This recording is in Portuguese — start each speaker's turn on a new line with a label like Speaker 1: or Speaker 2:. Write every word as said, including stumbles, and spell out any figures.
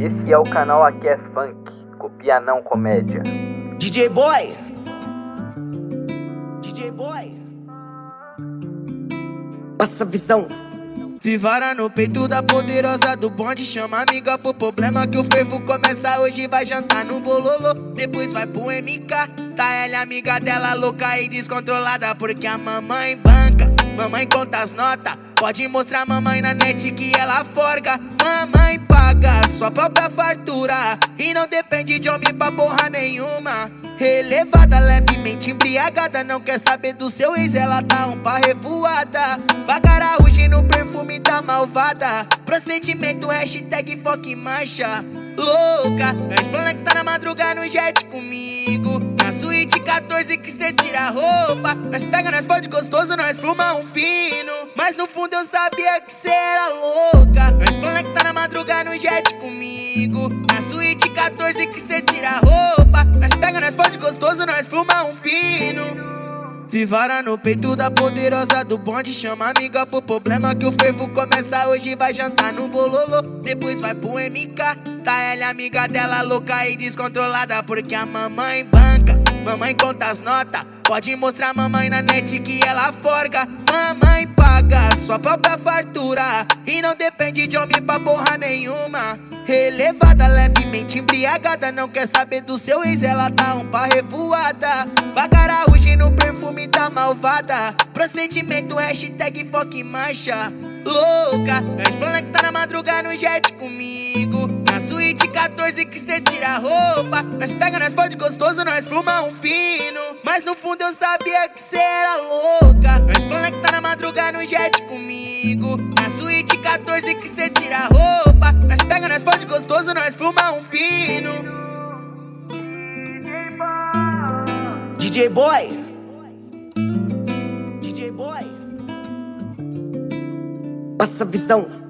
Speaker 1: Esse é o canal Aqui é Funk, copia não comédia.
Speaker 2: D J Boy, D J Boy, passa a visão.
Speaker 3: Vivara no peito da poderosa do bonde. Chama amiga pro problema que o fervo começa hoje. Vai jantar no bololô, depois vai pro M K. Tá ela amiga dela louca e descontrolada, porque a mamãe banca, mamãe conta as notas. Pode mostrar mamãe na net que ela forga. Mamãe paga sua própria fartura e não depende de homem pra porra nenhuma. Elevada, levemente embriagada, não quer saber do seu ex, ela tá um pá revoada. Vagaraúde no perfume da malvada. Procedimento, hashtag foque marcha. Louca, nós plana que tá na madruga no jet comigo. Na suíte quatorze que cê tira a roupa. Nós pega, nós fode gostoso, nós fluma um fino. Mas no fundo eu sabia que cê era louca. Nós plana que tá na madruga no jet comigo. Na suíte quatorze que cê tira a roupa. Nós pega, nós fode gostoso, nós fluma um fino. Vivara no peito da poderosa do bonde. Chama amiga pro problema que o fervo começa hoje. Vai jantar no bololô, depois vai pro M K. Tá ela amiga dela louca e descontrolada, porque a mamãe banca, mamãe conta as notas. Pode mostrar mamãe na net que ela forga. Mamãe paga sua própria fartura e não depende de homem pra porra nenhuma. Elevada, levemente embriagada, não quer saber do seu ex, ela tá um pá revoada. Vagaraúde no perfume da malvada. Procedimento, hashtag foque marcha. Louca, nós plana que tá na madruga no jet comigo. Na suíte quatorze que cê tira a roupa. Nós pega, nós fode gostoso, nós fluma um fino. Mas no fundo eu sabia que cê era louca. Nós plana que tá na madruga no jet comigo. Na suíte quatorze que cê tira a roupa. Nós pega, nós fode gostoso, nós fluma um fino.
Speaker 2: D J Boy, D J Boy, passa a visão.